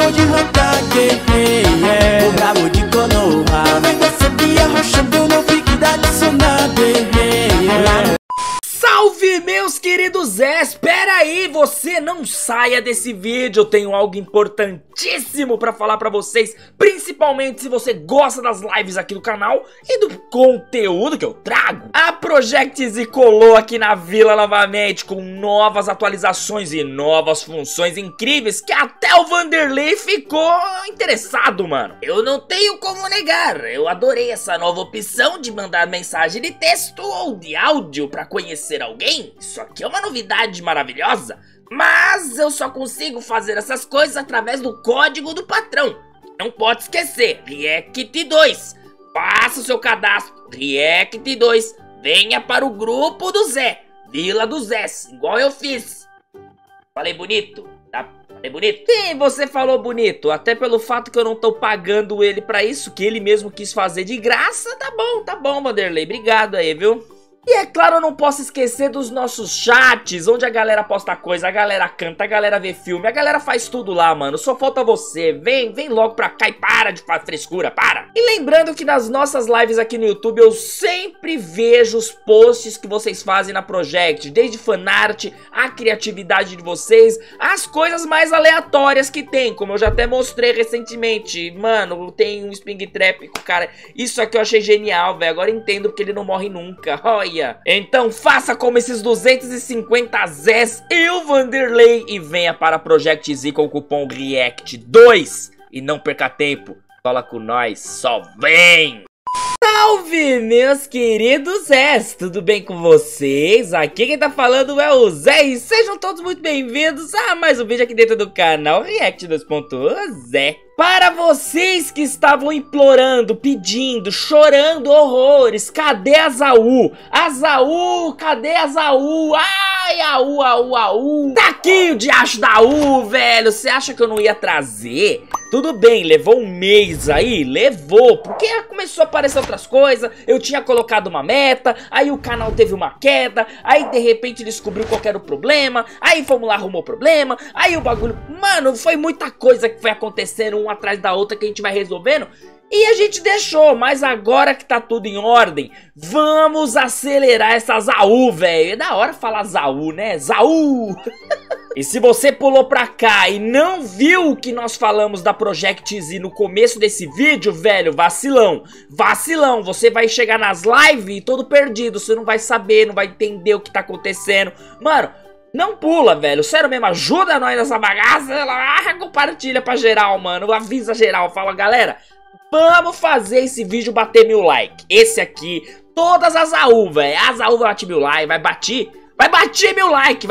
brabo de Hokage, o brabo de Konoha. Vem você arrochando, não fique da Tsunade. Salve, meus queridos Zé! Espera aí, você não saia desse vídeo. Eu tenho algo importantíssimo pra falar pra vocês, principalmente se você gosta das lives aqui do canal e do conteúdo que eu trago. A Project Z colou aqui na vila novamente com novas atualizações e novas funções incríveis que até o Vanderlei ficou interessado, mano. Eu não tenho como negar, eu adorei essa nova opção de mandar mensagem de texto ou de áudio pra conhecer alguém. Isso aqui é uma novidade maravilhosa, mas eu só consigo fazer essas coisas através do código do patrão. Não pode esquecer, React2. Faça o seu cadastro, React2. Venha para o grupo do Zé, Vila do Zé, igual eu fiz. Falei bonito? Tá? Falei bonito? Sim, você falou bonito, até pelo fato que eu não tô pagando ele pra isso, que ele mesmo quis fazer de graça. Tá bom, Vanderlei, obrigado aí, viu? E é claro, eu não posso esquecer dos nossos chats, onde a galera posta coisa, a galera canta, a galera vê filme, a galera faz tudo lá, mano. Só falta você. Vem logo pra cá e para de fazer frescura, para. E lembrando que nas nossas lives aqui no YouTube eu sempre vejo os posts que vocês fazem na Project, desde fanart, a criatividade de vocês, as coisas mais aleatórias que tem, como eu já até mostrei recentemente. Mano, tem um Springtrap, cara, isso aqui eu achei genial, velho. Agora eu entendo porque ele não morre nunca. Olha. Então faça como esses 250 Zés e o Vanderlei e venha para a Project Z com o cupom REACT2 e não perca tempo, cola com nós, só vem! Salve, meus queridos Zés, tudo bem com vocês? Aqui quem tá falando é o Zé e sejam todos muito bem-vindos a mais um vídeo aqui dentro do canal React 2.0. Para vocês que estavam implorando, pedindo, chorando horrores, cadê a Zaú? A Zaú, cadê a Zaú? Ai, Aú. Tá aqui o diacho da U, velho. Você acha que eu não ia trazer? Tudo bem, levou um mês aí? Levou, porque começou a aparecer outras coisas. Eu tinha colocado uma meta, aí o canal teve uma queda, aí de repente descobriu qual era o problema, aí fomos lá, arrumou o problema, aí o bagulho... Mano, foi muita coisa que foi acontecendo uma atrás da outra que a gente vai resolvendo e a gente deixou, mas agora que tá tudo em ordem, vamos acelerar essa Zaú, velho. É da hora falar Zaú, né? Zaú! E se você pulou pra cá e não viu o que nós falamos da Project Z no começo desse vídeo, velho, vacilão. Vacilão, você vai chegar nas lives todo perdido, você não vai saber, não vai entender o que tá acontecendo. Mano, não pula, velho, sério mesmo, ajuda nós nessa bagaça, compartilha pra geral, mano, avisa geral, fala, galera, vamos fazer esse vídeo bater 1000 likes, esse aqui, todas as AU, velho, as AU vai bater 1000 likes, vai bater 1000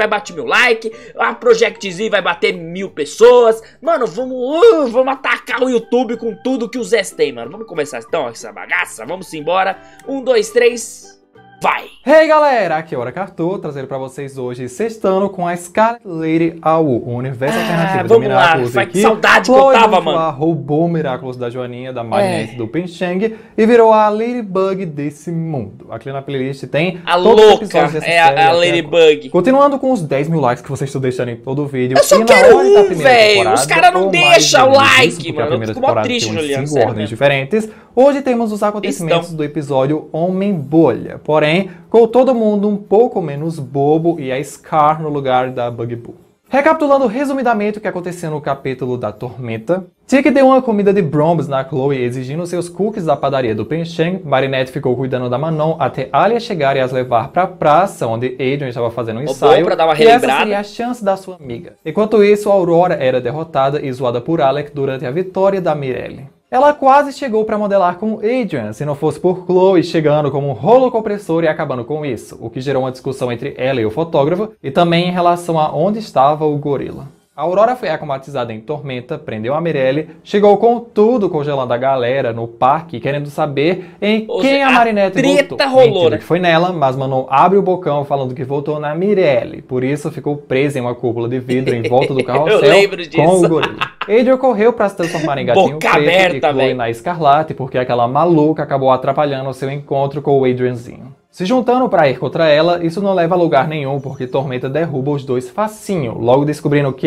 likes, a Project Z vai bater 1000 pessoas, mano, vamos atacar o YouTube com tudo que o Zé tem, mano, vamos começar então essa bagaça, vamos embora, 1, 2, 3... vai! Hey galera, aqui é o Hora Cartoon, trazendo pra vocês hoje Sextando com a Scarlet Lady AU, o universo alternativo do Miraculous aqui. Saudade que eu tava, mano. Roubou o Miraculous da Joaninha, da Marinette do Pencheng e virou a Ladybug desse mundo. Aqui na playlist tem a louca, é a Ladybug. Continuando com os 10.000 likes que vocês estão deixando em todo o vídeo. Eu só quero velho, os caras não deixam o like, mano. Eu fico mó triste, Juliano. 5 ordens diferentes. Hoje temos os acontecimentos do episódio Homem-Bolha, porém, com todo mundo um pouco menos bobo e a Scar no lugar da Bug Boo. Recapitulando resumidamente o que aconteceu no capítulo da Tormenta, Tiki deu uma comida de Brombs na Chloe exigindo seus cookies da padaria do Pencheng, Marinette ficou cuidando da Manon até Alia chegar e as levar pra praça onde Adrian estava fazendo um ensaio, pra dar uma e essa seria a chance da sua amiga. Enquanto isso, a Aurora era derrotada e zoada por Alec durante a vitória da Mirelle. Ela quase chegou para modelar com Adrian, se não fosse por Chloe chegando como um rolo compressor e acabando com isso, o que gerou uma discussão entre ela e o fotógrafo, e também em relação a onde estava o gorila. A Aurora foi acomatizada em Tormenta, prendeu a Mirelle, chegou com tudo congelando a galera no parque, querendo saber em quem a Marinette voltou. Rolou, né? Que foi nela, mas Manon abre o bocão falando que voltou na Mirelle, por isso ficou presa em uma cúpula de vidro em volta do carrossel com o gorila. Adrian correu para se transformar em gatinho Boca preto aberta, e Chloe na Escarlate, porque aquela maluca acabou atrapalhando o seu encontro com o Adrianzinho. Se juntando para ir contra ela, isso não leva a lugar nenhum, porque Tormenta derruba os dois facinho, logo descobrindo que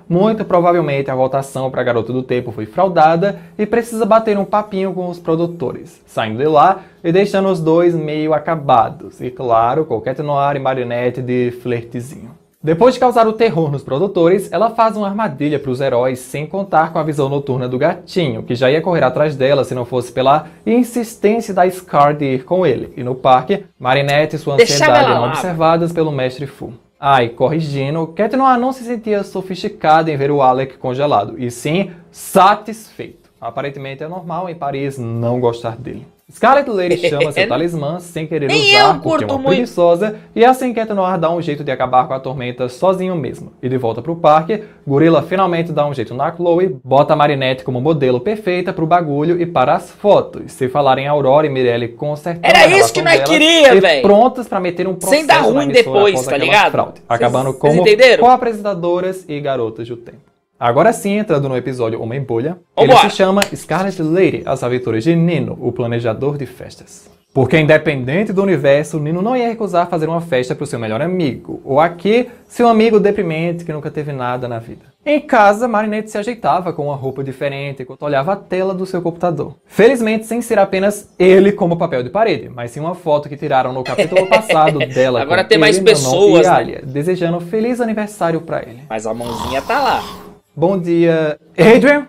muito provavelmente a votação para Garota do Tempo foi fraudada e precisa bater um papinho com os produtores, saindo de lá e deixando os dois meio acabados, e claro, Coquette Noir e Marinette de flertezinho. Depois de causar o terror nos produtores, ela faz uma armadilha para os heróis sem contar com a visão noturna do gatinho, que já ia correr atrás dela se não fosse pela insistência da Scar de ir com ele. E no parque, Marinette e sua ansiedade eram observadas pelo Mestre Fu. Corrigindo, Cat Noir não se sentia sofisticada em ver o Alec congelado, e sim satisfeito. Aparentemente é normal em Paris não gostar dele. Scarlet Lady chama seu talismã sem querer usar porque é uma preguiçosa, e assim Cat Noir dá um jeito de acabar com a tormenta sozinho mesmo. E de volta pro parque, Gorilla finalmente dá um jeito na Chloe, bota a Marinette como modelo perfeita pro bagulho e para as fotos. Se falarem Aurora e Mirelle consertando era isso que nós queria, velho. Prontas pra meter um processo sem dar ruim depois, tá ligado? Fraude, acabando como co-apresentadoras e garotas do tempo. Agora sim, entrando no episódio Homem-Bolha, ele se chama Scarlet Lady, as aventuras de Nino, o planejador de festas. Porque independente do universo, Nino não ia recusar fazer uma festa para o seu melhor amigo, ou aqui, seu amigo deprimente que nunca teve nada na vida. Em casa, Marinette se ajeitava com uma roupa diferente enquanto olhava a tela do seu computador. Felizmente, sem ser apenas ele como papel de parede, mas sim uma foto que tiraram no capítulo passado dela. Agora com tem mais ele, pessoas, e Alia, desejando um feliz aniversário para ele. Mas a mãozinha tá lá. Bom dia, Adrien?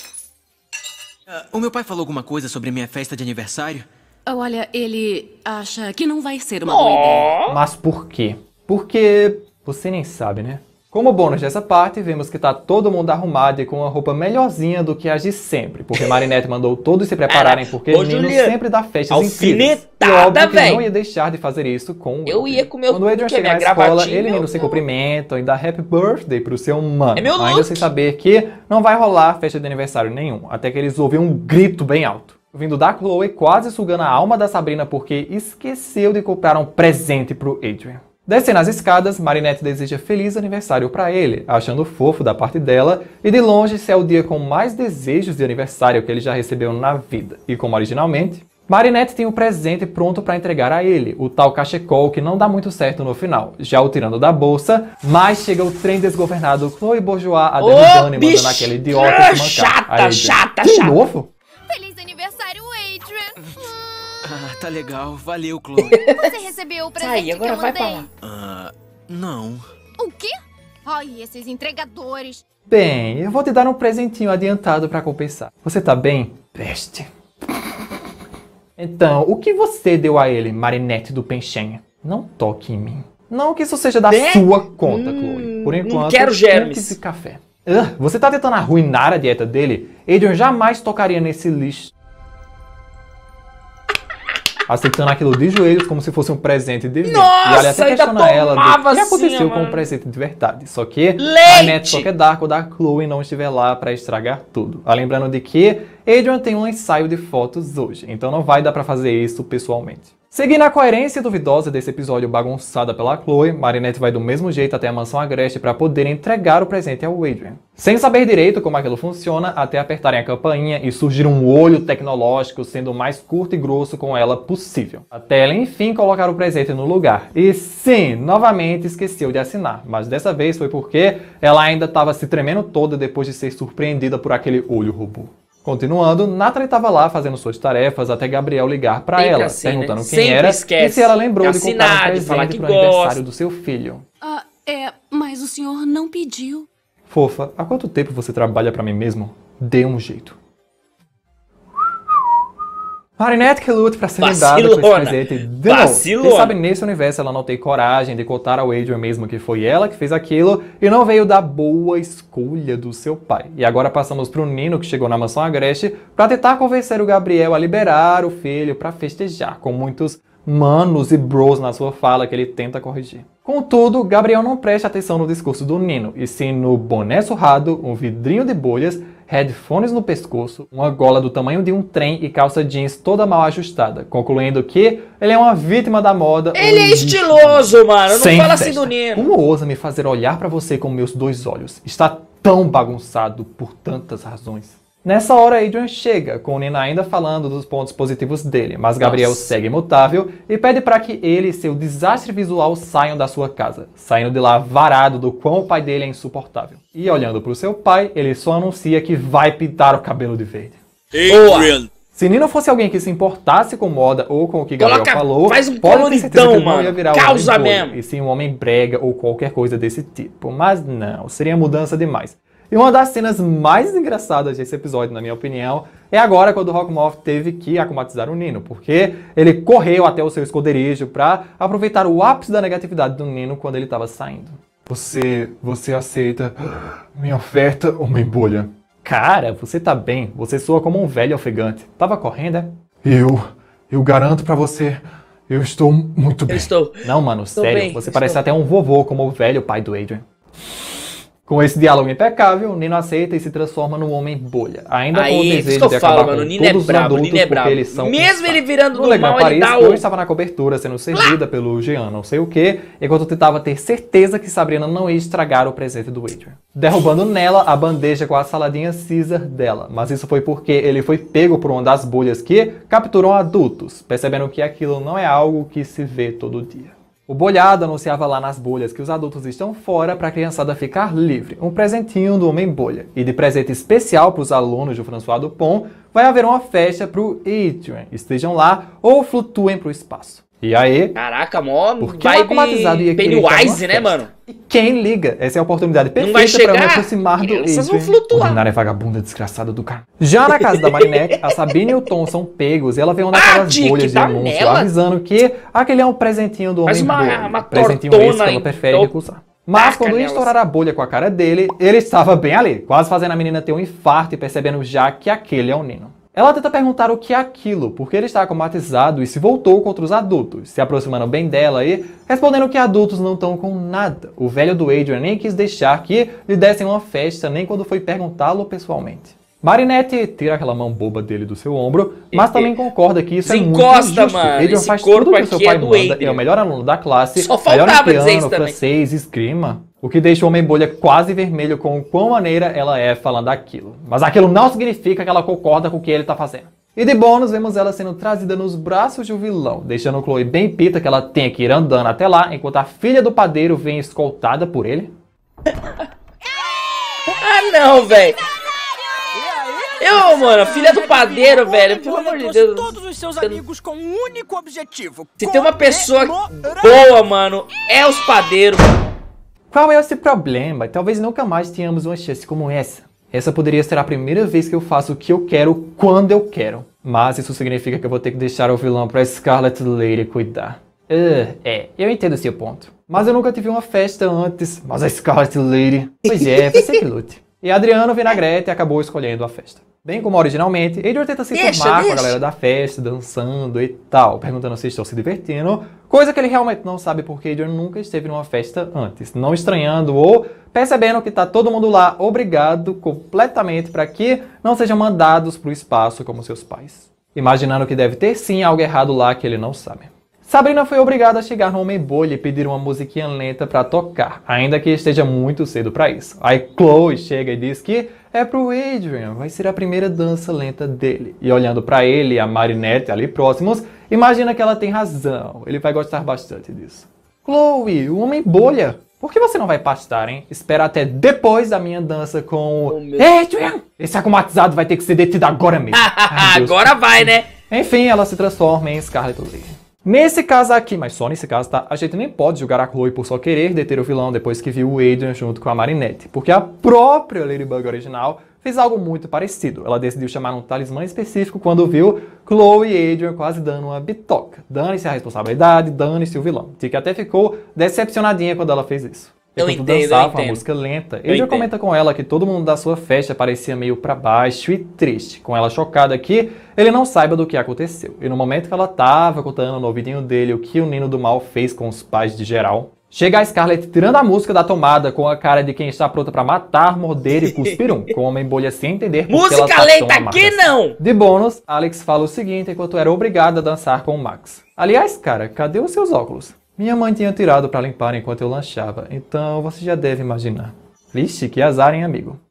O meu pai falou alguma coisa sobre minha festa de aniversário? Olha, ele acha que não vai ser uma boa ideia. Mas por quê? Porque você nem sabe, né? Como bônus dessa parte, vemos que tá todo mundo arrumado e com uma roupa melhorzinha do que as de sempre. Porque Marinette mandou todos se prepararem porque Nino sempre dá festas incríveis. E óbvio que não ia deixar de fazer isso com o Eu ia comer Quando o Adrien chegar na escola, ele e Nino se cumprimentam e dá happy birthday pro seu mano. Ainda sem saber que não vai rolar festa de aniversário nenhum. Até que eles ouvem um grito bem alto, vindo da Chloe, quase sugando a alma da Sabrina porque esqueceu de comprar um presente pro Adrien. Descendo as escadas, Marinette deseja feliz aniversário para ele, achando fofo da parte dela, e de longe esse é o dia com mais desejos de aniversário que ele já recebeu na vida. E como originalmente, Marinette tem um presente pronto para entregar a ele, o tal cachecol que não dá muito certo no final, já o tirando da bolsa, mas chega o trem desgovernado Chloe Bourgeois adenizando e mandando aquele idiota se mancar. Chata. De novo? Feliz aniversário, Adrien! Tá legal. Valeu, Chloe. Você recebeu o presente agora que eu vai pra mandei? lá. Não. O quê? Ai, esses entregadores. Bem, eu vou te dar um presentinho adiantado para compensar. Você tá bem? Peste. Então, o que você deu a ele, Marinette do Penchenha? Não toque em mim. Não que isso seja da sua conta, Chloe. Por enquanto, não quero germes. E café. Você tá tentando arruinar a dieta dele? Adrien jamais tocaria nesse lixo. Aceitando aquilo de joelhos como se fosse um presente de vida. Nossa, e ela até questiona ela do que assim, aconteceu com o presente de verdade. Só que a Marinette só quer dar quando a Chloe não estiver lá pra estragar tudo. Lembrando de que Adrien tem um ensaio de fotos hoje, então não vai dar pra fazer isso pessoalmente. Seguindo a coerência duvidosa desse episódio bagunçada pela Chloe, Marinette vai do mesmo jeito até a mansão Agreste para poder entregar o presente ao Adrien. Sem saber direito como aquilo funciona, até apertarem a campainha e surgir um olho tecnológico sendo o mais curto e grosso com ela possível. Até ela enfim colocar o presente no lugar. E sim, novamente esqueceu de assinar, mas dessa vez foi porque ela ainda estava se tremendo toda depois de ser surpreendida por aquele olho robô. Continuando, Natalie estava lá fazendo suas tarefas até Gabriel ligar para ela, assim, perguntando né? quem era e se ela lembrou de comprar um presente pro aniversário do seu filho. Mas o senhor não pediu. Fofa, há quanto tempo você trabalha para mim mesmo? Dê um jeito. Marinette que luta pra ser lidada com esse presente de novo. Quem sabe nesse universo ela não tem coragem de contar ao Adrien mesmo que foi ela que fez aquilo e não veio da boa escolha do seu pai. E agora passamos pro Nino que chegou na mansão Agreste pra tentar convencer o Gabriel a liberar o filho pra festejar, com muitos manos e bros na sua fala que ele tenta corrigir. Contudo, Gabriel não presta atenção no discurso do Nino, e sim no boné surrado, um vidrinho de bolhas, headphones no pescoço, uma gola do tamanho de um trem e calça jeans toda mal ajustada, concluindo que ele é uma vítima da moda. Ele é estiloso, mano, não fala assim do Nino. Como ousa me fazer olhar pra você com meus dois olhos? Está tão bagunçado por tantas razões. Nessa hora, Adrian chega, com o Nino ainda falando dos pontos positivos dele, mas Gabriel segue imutável e pede para que ele e seu desastre visual saiam da sua casa, saindo de lá varado do quão o pai dele é insuportável. E olhando para o seu pai, ele só anuncia que vai pintar o cabelo de verde. Adrian! Se Nino fosse alguém que se importasse com moda ou com o que Gabriel falou, faz um pode ter certeza que ele não mano. ia virar Causa um homem mesmo. e sim um homem brega ou qualquer coisa desse tipo. Mas não, seria mudança demais. E uma das cenas mais engraçadas desse episódio, na minha opinião, é agora quando o Hawkmoth teve que akumatizar o Nino, porque ele correu até o seu esconderijo para aproveitar o ápice da negatividade do Nino quando ele estava saindo. Você aceita minha oferta, homem bolha? Cara, você tá bem. Você soa como um velho ofegante. Tava correndo, é? Eu garanto pra você, eu estou muito bem. Eu estou. Não, mano, sério. bem, Você parece até um vovô, como o velho pai do Adrian. Com esse diálogo impecável, Nino aceita e se transforma num homem bolha. Ainda com o desejo de acabar com todos os adultos, porque eles são mesmo ele virando no legal, mal, ele Paris, dá Chloe o... estava na cobertura, sendo servida pelo Jean, não sei o que, enquanto tentava ter certeza que Sabrina não ia estragar o presente do Adrian. Derrubando nela a bandeja com a saladinha Caesar dela, mas isso foi porque ele foi pego por uma das bolhas que capturam adultos, percebendo que aquilo não é algo que se vê todo dia. O bolhado anunciava lá nas bolhas que os adultos estão fora para a criançada ficar livre, um presentinho do Homem Bolha. E de presente especial para os alunos do François Dupont, vai haver uma festa para o Adrian. Estejam lá ou flutuem para o espaço. E aí? Caraca, mó Porque o akumatizado ia querer Pennywise, né, mano? E quem liga? Essa é a oportunidade Não vai perfeita para eu me chegar, aproximar do essas vão Adrian. flutuar. Ordinária vagabunda desgraçada do cara. Já na casa da Marinette, a Sabine e o Tom são pegos e ela vê uma daquelas Dick, bolhas de tá anúncio nela? avisando que aquele é um presentinho do Faz Homem Bolha. uma Presentinho tortona esse que ela em prefere to- recusar. Mas taca quando ia nelas. estourar a bolha com a cara dele, ele estava bem ali, quase fazendo a menina ter um infarto e percebendo já que aquele é o Nino. Ela tenta perguntar o que é aquilo, porque ele está akumatizado e se voltou contra os adultos, se aproximando bem dela e respondendo que adultos não estão com nada. O velho do Adrian nem quis deixar que lhe dessem uma festa, nem quando foi perguntá-lo pessoalmente. Marinette tira aquela mão boba dele do seu ombro, mas também concorda que isso é muito Desencosta, injusto. mano. Adrian Esse faz corpo tudo que o seu aqui pai é do manda, é Adrian. o melhor aluno da classe, Só melhor em faltava dizer piano, isso também. francês, esgrima. O que deixa o Homem Bolha quase vermelho com o quão maneira ela é falando aquilo. Mas aquilo não significa que ela concorda com o que ele tá fazendo. E de bônus, vemos ela sendo trazida nos braços de um vilão, deixando Chloe bem pita que ela tem que ir andando até lá, enquanto a filha do padeiro vem escoltada por ele. Ah, não, velho. Mano, filha do padeiro, velho. Pelo amor de Deus. Todos os seus amigos com um único objetivo. Se tem uma pessoa boa, mano, é os padeiros. Qual é esse problema? Talvez nunca mais tenhamos uma chance como essa. Essa poderia ser a primeira vez que eu faço o que eu quero, quando eu quero. Mas isso significa que eu vou ter que deixar o vilão pra Scarlet Lady cuidar. Eu entendo o seu ponto. Mas eu nunca tive uma festa antes. Mas a Scarlet Lady... Pois é, você que lute. E Adriano Vinagrete acabou escolhendo a festa. Bem como originalmente, Adrian tenta se informar com a galera da festa, dançando e tal, perguntando se estão se divertindo, coisa que ele realmente não sabe porque Adrian nunca esteve numa festa antes, não estranhando ou percebendo que tá todo mundo lá obrigado completamente para que não sejam mandados pro espaço como seus pais. Imaginando que deve ter sim algo errado lá que ele não sabe. Sabrina foi obrigada a chegar no Homem Bolha e pedir uma musiquinha lenta para tocar, ainda que esteja muito cedo para isso. Aí Chloe chega e diz que é pro Adrian, vai ser a primeira dança lenta dele. E olhando para ele e a Marinette ali próximos, imagina que ela tem razão, ele vai gostar bastante disso. Chloe, o Homem Bolha, por que você não vai pastar, hein? Espera até depois da minha dança com o Adrian! Esse akumatizado vai ter que ser detido agora mesmo. Ai, Deus. Agora vai, né? Enfim, ela se transforma em Scarlet Lady. Nesse caso aqui, mas só nesse caso, tá? A gente nem pode julgar a Chloe por só querer deter o vilão depois que viu o Adrian junto com a Marinette, porque a própria Ladybug original fez algo muito parecido. Ela decidiu chamar um talismã específico quando viu Chloe e Adrian quase dando uma bitoca. Dane-se a responsabilidade, dane-se o vilão. Tic até ficou decepcionadinha quando ela fez isso. Enquanto dançava uma música lenta, Adrian comenta com ela que todo mundo da sua festa parecia meio pra baixo e triste, com ela chocada que ele não saiba do que aconteceu. E no momento que ela tava contando no ouvidinho dele o que o Nino do Mal fez com os pais de geral, chega a Scarlet tirando a música da tomada com a cara de quem está pronta pra matar, morder e cuspir um, com o Homem Bolha sem entender porque ela tá Música lenta tão amarga aqui assim. não! De bônus, Alex fala o seguinte enquanto era obrigada a dançar com o Max. Aliás, cara, cadê os seus óculos? Minha mãe tinha tirado pra limpar enquanto eu lanchava, então você já deve imaginar. Vixe, que azar, hein, amigo?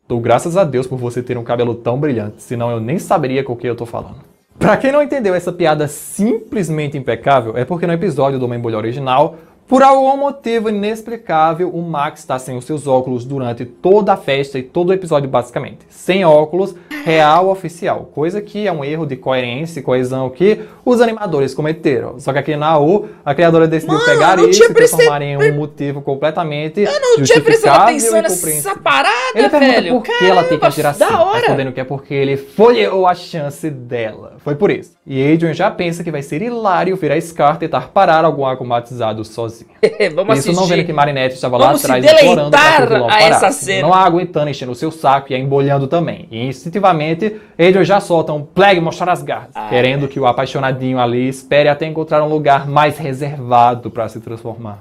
Dou graças a Deus por você ter um cabelo tão brilhante, senão eu nem saberia com o que eu tô falando. Pra quem não entendeu essa piada simplesmente impecável, é porque no episódio do Uma Embolha original, por algum motivo inexplicável, o Max está sem os seus óculos durante toda a festa e todo o episódio basicamente. Sem óculos, real oficial. Coisa que é um erro de coerência e coesão que os animadores cometeram. Só que aqui na U, a criadora decidiu pegar isso e transformar em um motivo completamente Eu não tinha prestado atenção nessa parada, ele pergunta velho. por que ela tem que agir assim, da hora. respondendo que é porque ele folheou a chance dela. Foi por isso. E Adrian já pensa que vai ser hilário ver a Scar tentar parar algum arcomatizado sozinho. Vamos Isso assistir. não vendo que Marinette estava Vamos lá atrás se implorando para que o vilão deleitar a essa parasse, cena. não a aguentando, enchendo o seu saco e a embolhando também. E instintivamente, Adrian já solta um plague mostrar as garras, querendo que o apaixonadinho ali espere até encontrar um lugar mais reservado para se transformar.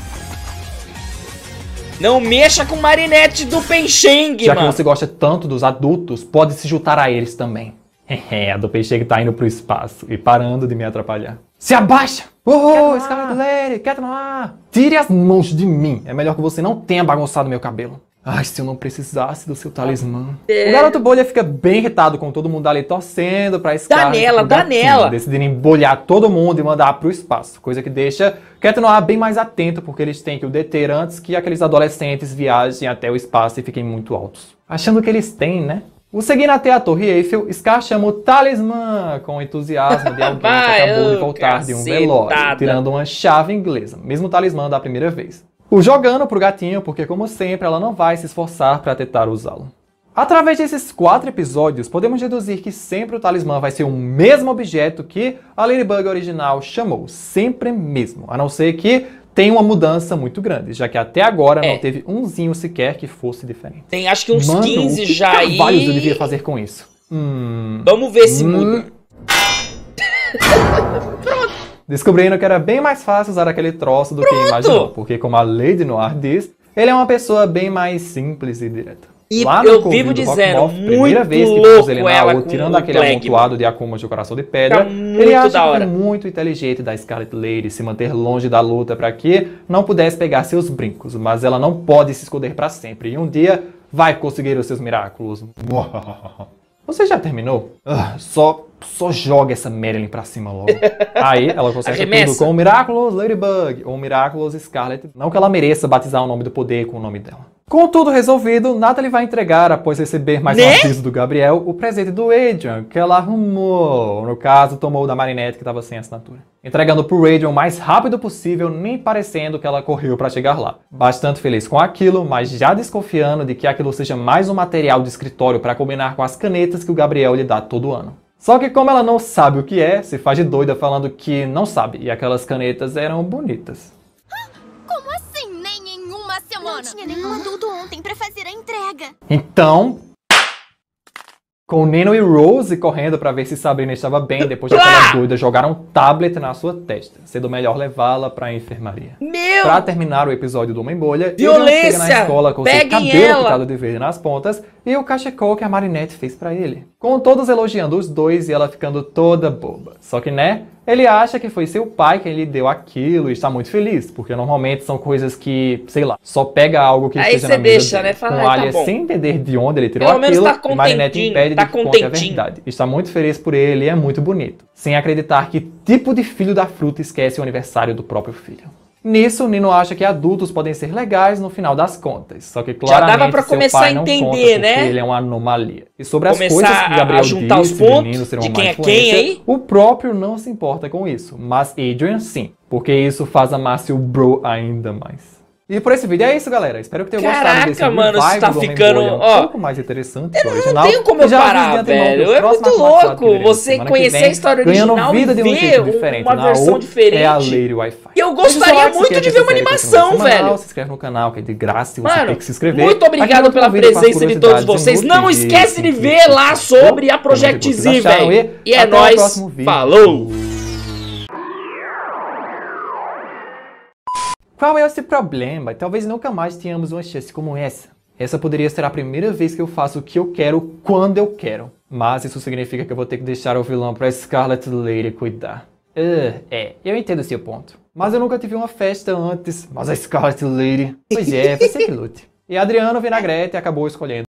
Não mexa com Marinette do Pencheng, Já que mano. você gosta tanto dos adultos, pode se juntar a eles também. A do Pencheng tá indo pro espaço e parando de me atrapalhar. Se abaixa! Oh, Scarlet Lady, quieta no ar! Tire as mãos de mim! É melhor que você não tenha bagunçado meu cabelo. Ai, se eu não precisasse do seu talismã. O garoto bolha fica bem irritado com todo mundo ali torcendo pra Scarlet. Dá nela. Decidindo embolhar todo mundo e mandar pro espaço. Coisa que deixa Cat Noir bem mais atento, porque eles têm que o deter antes que aqueles adolescentes viajem até o espaço e fiquem muito altos. Achando que eles têm, né? O seguindo até a Torre Eiffel, Scar chama o talismã com entusiasmo de alguém que acabou de voltar de um velório, tirando uma chave inglesa, mesmo talismã da primeira vez. O jogando pro gatinho, porque como sempre ela não vai se esforçar para tentar usá-lo. Através desses 4 episódios, podemos deduzir que sempre o talismã vai ser o mesmo objeto que a Ladybug original chamou, sempre mesmo, a não ser que tem uma mudança muito grande, já que até agora não teve umzinho sequer que fosse diferente. Tem acho que uns Mano, 15 o que já aí. trabalhos eu devia fazer com isso? Vamos ver se muda. Descobrindo que era bem mais fácil usar aquele troço do que imaginou, porque como a Lady Noir diz, ele é uma pessoa bem mais simples e direta. E Lá no eu Covil vivo do dizendo, Rockmore, primeira muito vez que louco vimos ele na ela rua, com tirando o aquele Plague, amontoado de Akumas de coração de pedra, Tá muito ele acha da que hora. foi muito inteligente da Scarlet Lady se manter longe da luta para que não pudesse pegar seus brincos, mas ela não pode se esconder para sempre, e um dia vai conseguir os seus miraculos. Você já terminou? Só joga essa Marilyn pra cima logo. Aí ela consegue tudo com o Miraculous Ladybug ou Miraculous Scarlet. Não que ela mereça batizar o nome do poder com o nome dela. Com tudo resolvido, Natalie vai entregar, após receber mais um aviso do Gabriel, o presente do Adrian, que ela arrumou. No caso, tomou da Marinette, que estava sem assinatura. Entregando pro Adrian o mais rápido possível, nem parecendo que ela correu para chegar lá. Bastante feliz com aquilo, mas já desconfiando de que aquilo seja mais um material de escritório para combinar com as canetas que o Gabriel lhe dá todo ano. Só que como ela não sabe o que é, se faz de doida falando que não sabe, e aquelas canetas eram bonitas. Como assim? Nem em uma semana? Não tinha nenhum adulto ontem pra fazer a entrega. Então, com Nino e Rose correndo para ver se Sabrina estava bem, depois daquela doida jogaram um tablet na sua testa, sendo melhor levá-la para a enfermaria. Pra terminar o episódio do Uma Embolha, violência! Chega na escola com seu Peguem cabelo ela! pintado de verde nas pontas e o cachecol que a Marinette fez pra ele. Com todos elogiando os dois e ela ficando toda boba. Só que, né, ele acha que foi seu pai quem lhe deu aquilo e está muito feliz, porque normalmente são coisas que, sei lá, só pega algo que aí esteja na mesa deixa, dele. né? Fala, Com tá Alia bom. sem entender de onde ele tirou Pelo menos aquilo, tá e Marinette contentinho, impede tá de que conte a contentinho. verdade. Está muito feliz por ele e é muito bonito. Sem acreditar que tipo de filho da fruta esquece o aniversário do próprio filho. Nisso, Nino acha que adultos podem ser legais no final das contas. Só que claramente Já dava pra seu começar pai a não entender, conta porque né? ele é uma anomalia. E sobre as Começar coisas que Gabriel a juntar disse os pontos de Nino ser de uma quem má é quem influência, aí. o próprio não se importa com isso. Mas Adrian sim, porque isso faz amar seu bro ainda mais. E por esse vídeo é isso, galera. Espero que tenham gostado desse Caraca, mano, revival isso tá do Homem ficando, Bolha, um ó, pouco mais interessante que o original. Não tenho como eu E já aviso de parar, antemão que o velho. É próximo muito Arcomatizado que louco veremos você semana que conhecer vem, a história ganhando original vida e de um ver jeito diferente. uma Na versão U diferente. é a Lady Wi-Fi. E eu Deixa o seu gostaria like se muito quer de que ver essa uma série animação, continue semanal, velho. Se inscreve no canal, que é de graça e você Mano, tem que se inscrever. muito obrigado Aqui no pela outro vídeo eu faço presença de todos curiosidades vocês. inúteis Não e esquece de simples, ver lá sobre a Como Project vocês Z, acharam, velho. E é até o nóis. próximo vídeo. Falou! Qual é esse problema? Talvez nunca mais tenhamos uma chance como essa. Essa poderia ser a primeira vez que eu faço o que eu quero, quando eu quero. Mas isso significa que eu vou ter que deixar o vilão pra Scarlet Lady cuidar. Eu entendo o seu ponto. Mas eu nunca tive uma festa antes. Mas a Scarlet Lady... Pois é, você que lute. E Adriano Vinagrete acabou escolhendo